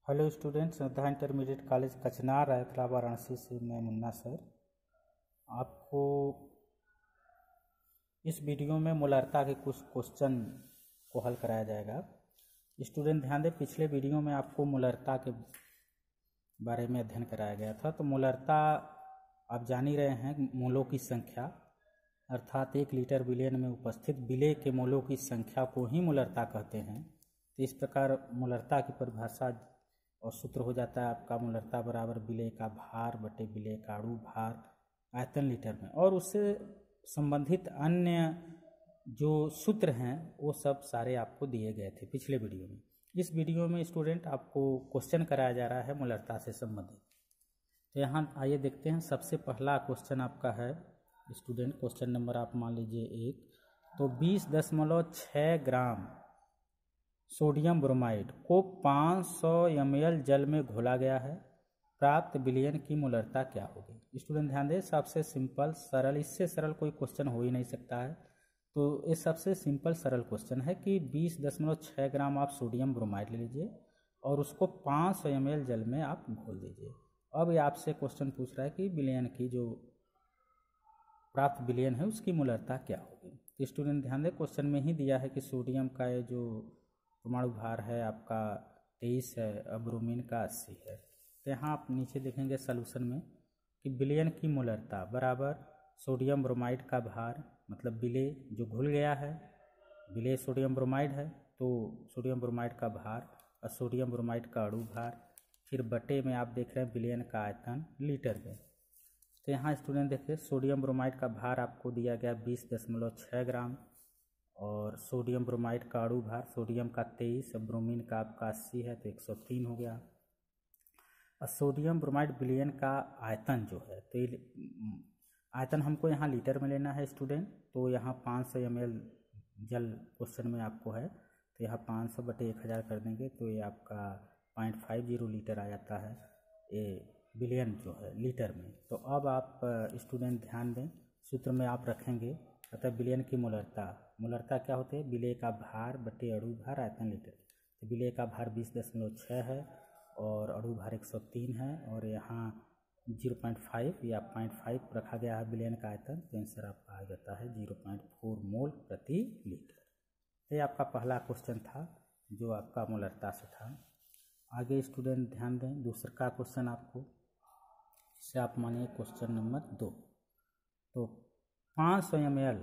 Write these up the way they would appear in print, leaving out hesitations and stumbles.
Hello students, Shraddha intermediate college Kachnar Raitala Varanasi से मैं Munna sir आपको इस वीडियो में मोलार्ता के कुछ क्वेश्चन को हल कराया जाएगा। स्टूडेंट ध्यान दें, पिछले वीडियो में आपको मोलार्ता के बारे में अध्ययन कराया गया था। तो मोलार्ता आप जान ही रहे हैं, मोलों की संख्या अर्थात 1 लीटर बिलियन में उपस्थित विलेय के मोलों की संख्या को ही मोलार्ता कहते हैं। तो इस प्रकार मोलार्ता की परिभाषा और सूत्र हो जाता है आपका मोलार्ता बराबर विलेय का भार बटे विलेय का अणु भार आयतन लीटर में। और उससे संबंधित अन्य जो सूत्र हैं वो सब सारे आपको दिए गए थे पिछले वीडियो में। इस वीडियो में स्टूडेंट आपको क्वेश्चन कराया जा रहा है मोलार्ता से संबंधित। तो यहाँ आइए देखते हैं। सबसे पहला क्वेश्चन आपका है स्टूडेंट, क्वेश्चन नंबर आप मान लीजिए 1। तो 20.6 ग्राम सोडियम ब्रोमाइड को 500 ml जल में घोला गया है, प्राप्त विलयन की मोलार्ता क्या होगी। स्टूडेंट ध्यान दें, सबसे सिंपल सरल, इससे सरल कोई क्वेश्चन हो ही नहीं सकता है। तो ये सबसे सिंपल सरल क्वेश्चन है कि 20.6 ग्राम आप सोडियम ब्रोमाइड ले लीजिए और उसको 500 ml जल में आप घोल दीजिए। अब ये आपसे क्वेश्चन पूछ रहा है कि विलयन की जो प्राप्त विलयन है उसकी मोलार्ता क्या होगी। तो स्टूडेंट ध्यान दें, क्वेश्चन में ही दिया है कि सोडियम का ये जो परमाणु भार है आपका 23 है, अब ब्रोमीन का 80 है। तो यहाँ आप नीचे देखेंगे सॉल्यूशन में कि विलयन की मोलार्ता बराबर सोडियम ब्रोमाइड का भार, मतलब विलेय जो घुल गया है, विलेय सोडियम ब्रोमाइड है तो सोडियम ब्रोमाइड का भार और सोडियम ब्रोमाइड का अणु भार, फिर बटे में आप देख रहे हैं विलयन का आयतन लीटर में। तो यहाँ स्टूडेंट देखिए, सोडियम ब्रोमाइड का भार आपको दिया गया 20.6 ग्राम और सोडियम ब्रोमाइड का अणु भार सोडियम का 23, ब्रोमीन का आपका 80 है तो 103 हो गया। और सोडियम ब्रोमाइड विलयन का आयतन जो है, तो ये आयतन हमको यहाँ लीटर में लेना है स्टूडेंट। तो यहाँ 500 ml जल क्वेश्चन में आपको है, तो यहाँ 500 बटे 1000 कर देंगे तो ये आपका 0.50 लीटर आ जाता है ये विलयन जो है लीटर में। तो अब आप स्टूडेंट ध्यान दें, सूत्र में आप रखेंगे अतः विलयन की मोलार्ता क्या होते हैं, विलेय का भार बटे अणु भार आयतन लीटर। तो विलेय का भार 20.6 है और अणु भार 103 है और यहाँ 0.5 या 0.5 रखा गया है विलयन का आयतन। तो आंसर आपका आ जाता है 0.4 मोल प्रति लीटर। ये आपका पहला क्वेश्चन था जो आपका मोलार्ता से था। आगे स्टूडेंट ध्यान दें, दूसरा का क्वेश्चन आपको, इसे आप मानिए क्वेश्चन नंबर 2। तो 500 ml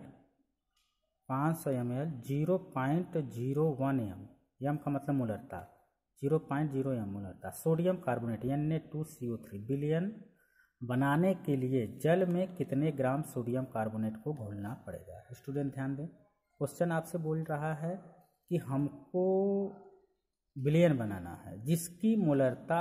0.01 m का मतलब मोलार्ता 0.0 m मोलार्ता सोडियम कार्बोनेट Na2CO3 विलयन बनाने के लिए जल में कितने ग्राम सोडियम कार्बोनेट को घोलना पड़ेगा। स्टूडेंट ध्यान दें, क्वेश्चन आपसे बोल रहा है कि हमको विलयन बनाना है जिसकी मोलार्ता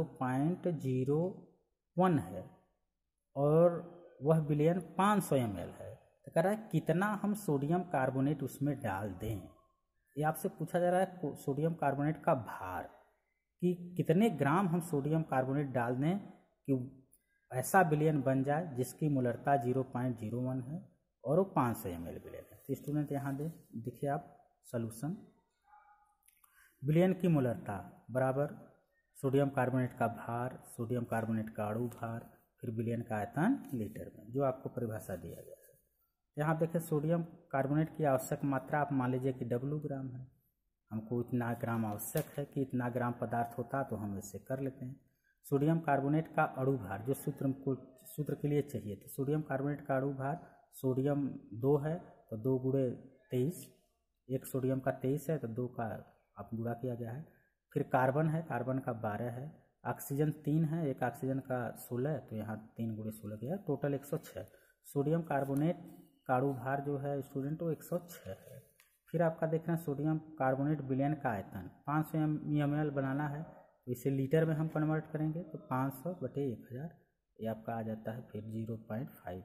0.01 है और वह विलयन 500 ml है। तो कह रहा है कितना हम सोडियम कार्बोनेट उसमें डाल दें। ये आपसे पूछा जा रहा है सोडियम कार्बोनेट का भार, कि कितने ग्राम हम सोडियम कार्बोनेट डाल दें कि ऐसा विलयन बन जाए जिसकी मोलार्ता 0.01 है और वो 500 ml विलयन है। तो स्टूडेंट यहाँ देखिए आप सॉल्यूशन, विलयन की मोलार्ता बराबर सोडियम कार्बोनेट का भार सोडियम कार्बोनेट का अणु भार फिर विलयन का आयतन लीटर में, जो आपको परिभाषा दिया गया है। यहाँ देखिए सोडियम कार्बोनेट की आवश्यक मात्रा आप मान लीजिए कि W ग्राम है, हमको इतना ग्राम आवश्यक है कि इतना ग्राम पदार्थ होता तो हम इसे कर लेते हैं। सोडियम कार्बोनेट का अणु भार जो सूत्र के लिए चाहिए, तो सोडियम कार्बोनेट का अणु भार सोडियम 2 है तो 2 गुणे 23, एक सोडियम का 23 है तो 2 का आप गुणा किया गया है। फिर कार्बन है, कार्बन का 12 है, ऑक्सीजन 3 है, एक ऑक्सीजन का 16 तो यहाँ 3 गुणे 16 गया, टोटल 106। सोडियम कार्बोनेट का अणु भार जो है स्टूडेंट वो 106 है। फिर आपका देख रहे हैं सोडियम कार्बोनेट विलयन का आयतन 500 ml बनाना है, तो इसे लीटर में हम कन्वर्ट करेंगे तो 500 बटे 1000 ये आपका आ जाता है फिर 0.50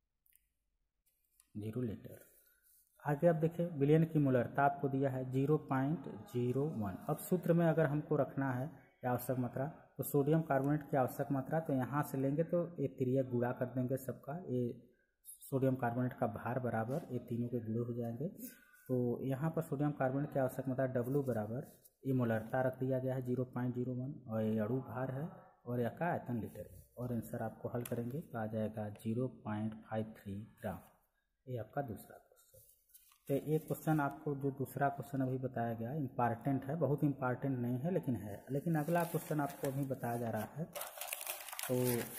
लीटर। आगे आप देखिए विलयन की मोलार्ता आपको दिया है 0.01। अब सूत्र में अगर हमको रखना है आवश्यक मात्रा, तो सोडियम कार्बोनेट की आवश्यक मात्रा तो यहाँ से लेंगे तो ये त्रिया गुणा कर देंगे सबका, ये सोडियम कार्बोनेट का भार बराबर ये तीनों के गुणे हो जाएंगे। तो यहाँ पर सोडियम कार्बोनेट की आवश्यक मात्रा W बराबर ये मोलरता रख दिया गया है 0.01 और ये अणु भार है और यह का आयतन लीटर में, और आंसर आपको हल करेंगे तो आ जाएगा 0.53 ग्राम। ये आपका दूसरा क्वेश्चन। तो एक क्वेश्चन आपको जो दूसरा क्वेश्चन अभी बताया गया इम्पॉर्टेंट है, बहुत इम्पॉर्टेंट नहीं है लेकिन है, लेकिन अगला क्वेश्चन आपको अभी बताया जा रहा है तो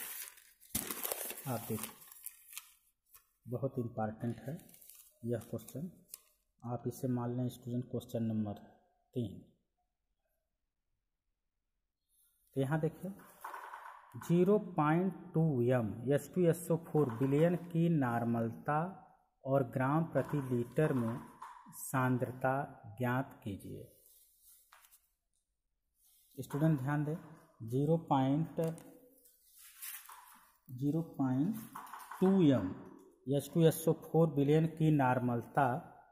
आप देखिए बहुत इम्पॉर्टेंट है यह क्वेश्चन। आप इसे मान लें स्टूडेंट क्वेश्चन नंबर 3। तो यहाँ देखिए 0.2 m H2SO4 बिलियन की नॉर्मलता और ग्राम प्रति लीटर में सांद्रता ज्ञात कीजिए। स्टूडेंट ध्यान दें 0.2 m H2SO4 बिलियन की नॉर्मलता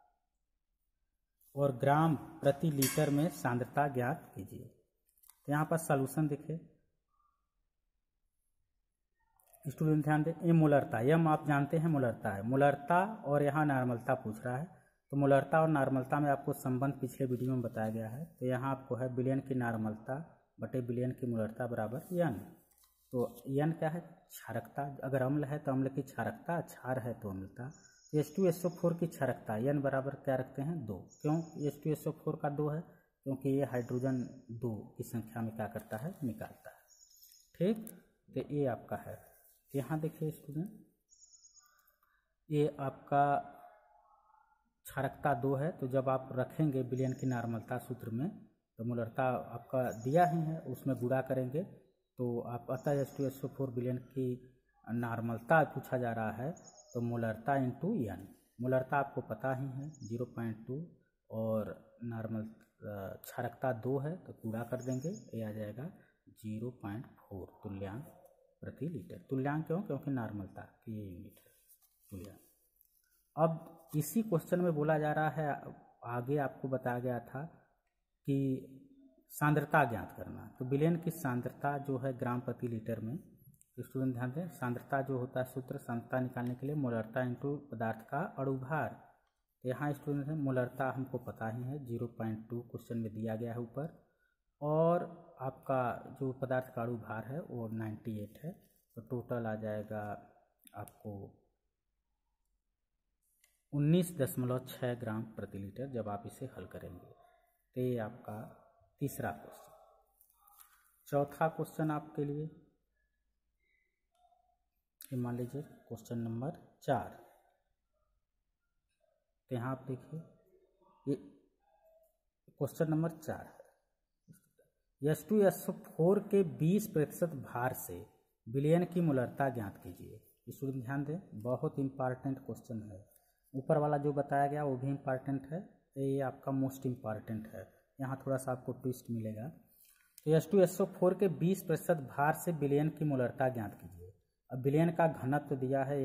और ग्राम प्रति लीटर में सांद्रता ज्ञात कीजिए। तो यहाँ पर सॉल्यूशन देखिए स्टूडेंट ध्यान दें, ये मोलरता यम आप जानते हैं मोलरता है, मोलरता और यहाँ नॉर्मलता पूछ रहा है। तो मोलरता और नॉर्मलता में आपको संबंध पिछले वीडियो में बताया गया है। तो यहाँ आपको है बिलियन की नॉर्मलता बटे बिलियन की मोलरता बराबर n। तो n क्या है क्षारकता, अगर अम्ल है तो अम्ल की क्षारकता, क्षार है तो अम्लता। H2SO4 की क्षारकता n बराबर क्या रखते हैं 2। क्यों H2SO4 का 2 है? क्योंकि ये हाइड्रोजन 2 की संख्या में क्या करता है निकालता है। ठीक, तो ये आपका है। यहाँ देखिए स्टूडेंट ये आपका क्षारकता 2 है, तो जब आप रखेंगे बिलियन की नॉर्मलता सूत्र में तो मोलरता आपका दिया ही है उसमें गुणा करेंगे तो आप अतः H2SO4 बिलियन की नॉर्मलता पूछा जा रहा है तो मोलरता इंटू n, मोलरता आपको पता ही है 0.2 और नॉर्मल क्षारकता 2 है तो गुणा कर देंगे, ये आ जाएगा 0.4 तुल्यांक प्रति लीटर। तुल्यांक क्यों? क्योंकि नॉर्मलता की ये यूनिट है तुल्यांक। अब इसी क्वेश्चन में बोला जा रहा है, आगे आपको बताया गया था कि सांद्रता ज्ञात करना। तो बिलियन की सांद्रता जो है ग्राम प्रति लीटर में, स्टूडेंट ध्यान दें सांद्रता जो होता है सूत्र सांद्रता निकालने के लिए मोलरता इंटू पदार्थ का अणुभार। तो यहाँ स्टूडेंट है मोलरता हमको पता ही है 0.2 क्वेश्चन में दिया गया है ऊपर, और आपका जो पदार्थ का अणुभार है वो 98 है। तो टोटल आ जाएगा आपको 19.6 ग्राम प्रति लीटर जब आप इसे हल करेंगे। तो ये आपका तीसरा क्वेश्चन। चौथा क्वेश्चन आपके लिए मान लीजिए क्वेश्चन नंबर 4। तो यहाँ आप देखिए ये क्वेश्चन नंबर 4 है। H2SO4 के 20% भार से बिलियन की मोलरता ज्ञात कीजिए। स्टूडेंट ध्यान दें बहुत इंपॉर्टेंट क्वेश्चन है, ऊपर वाला जो बताया गया वो भी इम्पॉर्टेंट है, ये आपका मोस्ट इम्पॉर्टेंट है, यहाँ थोड़ा सा आपको ट्विस्ट मिलेगा। तो H2SO4 के 20% भार से बिलियन की मोलरता ज्ञात कीजिए। अब बिलियन का घनत्व दिया है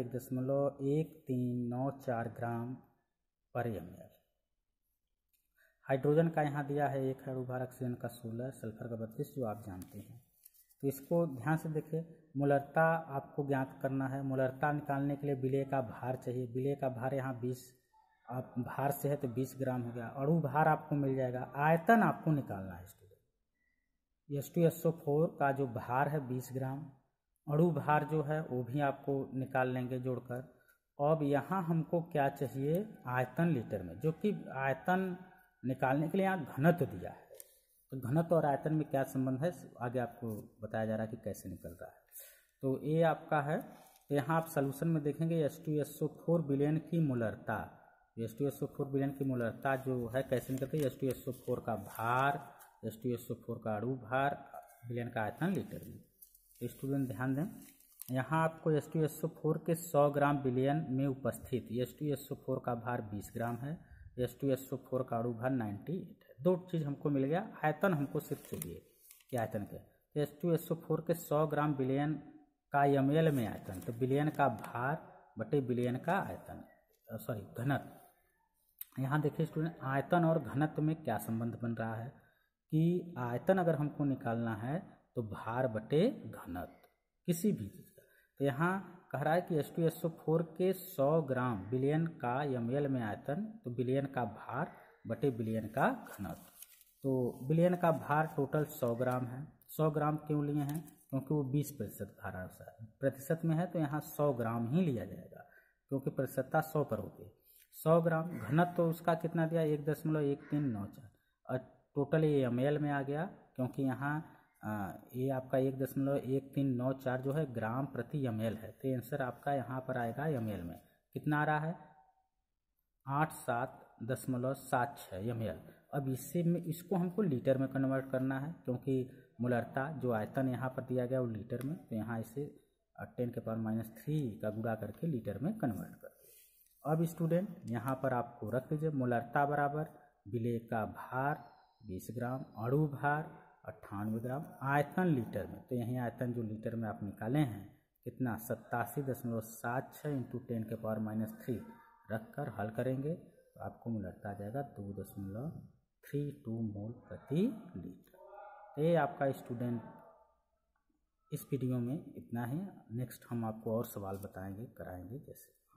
1.1394 ग्राम पर ml। हाइड्रोजन का यहाँ दिया है 1 है, अणुभार ऑक्सीजन का 16, सल्फर का 32 जो आप जानते हैं। तो इसको ध्यान से देखिए, मोलरता आपको ज्ञात करना है। मोलरता निकालने के लिए विलेय का भार चाहिए, विलेय का भार यहाँ 20 आप भार से है तो 20 ग्राम हो गया। अणु भार आपको मिल जाएगा, आयतन आपको निकालना है स्टूडेंट। H2SO4 का जो भार है 20 ग्राम, अणु भार जो है वो भी आपको निकाल लेंगे जोड़कर। अब यहाँ हमको क्या चाहिए आयतन लीटर में, जो कि आयतन निकालने के लिए यहाँ घनत्व दिया है। तो घनत्व और आयतन में क्या संबंध है आगे आपको बताया जा रहा है कि कैसे निकल रहा है। तो ये आपका है, तो यहाँ आप सॉल्यूशन में देखेंगे H2SO4 बिलियन की मोलरता, H2SO4 बिलियन की मोलरता जो है कैसे निकलती है, H2SO4 का भार, H2SO4 का अणु भार, बिलियन का आयतन लीटर में। तो स्टूडेंट ध्यान दें यहाँ आपको H2SO4 के 100 ग्राम बिलियन में उपस्थित H2SO4 का भार 20 ग्राम है, H2SO4 का अणु भार 98 है। दो चीज़ हमको मिल गया, आयतन हमको सिर्फ चाहिए कि आयतन के H2SO4 के 100 ग्राम बिलियन का ml में आयतन, तो बिलियन का भार बटे बिलियन का आयतन घनत्व। यहाँ देखिए स्टूडेंट आयतन और घनत्व में क्या संबंध बन रहा है कि आयतन अगर हमको निकालना है तो भार बटे घनत्व किसी भी चीज़ का। तो यहाँ कह रहा है कि H2SO4 के 100 ग्राम बिलियन का ml में आयतन, तो बिलियन का भार बटे बिलियन का घनत्व। तो बिलियन का भार टोटल 100 ग्राम है। 100 ग्राम क्यों लिए हैं? क्योंकि वो 20% भारांश है, प्रतिशत में है तो यहाँ 100 ग्राम ही लिया जाएगा, क्योंकि प्रतिशतता 100 पर होती है। 100 ग्राम घनत्व तो उसका कितना दिया, 1.1394, और टोटल ये ml में आ गया, क्योंकि यहाँ ये आपका 1.1394 जो है ग्राम प्रति ml है, तो आंसर आपका यहाँ पर आएगा ml में। कितना आ रहा है? 87.76 ml। अब इसको हमको लीटर में कन्वर्ट करना है, क्योंकि मोलरता जो आयतन यहाँ पर दिया गया वो लीटर में, तो यहाँ इसे 10⁻³ का गुणा करके लीटर में कन्वर्ट कर दिया। अब स्टूडेंट यहाँ पर आपको रख दीजिए मोलरता बराबर विलेय का भार 20 ग्राम, अणु भार 98 ग्राम, आयतन लीटर में, तो यही आयतन जो लीटर में आप निकाले हैं कितना 87.76 इंटू 10⁻³ रखकर हल करेंगे तो आपको मोलरता आ जाएगा 2.32 मोल प्रति लीटर। ये आपका स्टूडेंट इस वीडियो में इतना ही। नेक्स्ट हम आपको और सवाल बताएंगे कराएंगे जैसे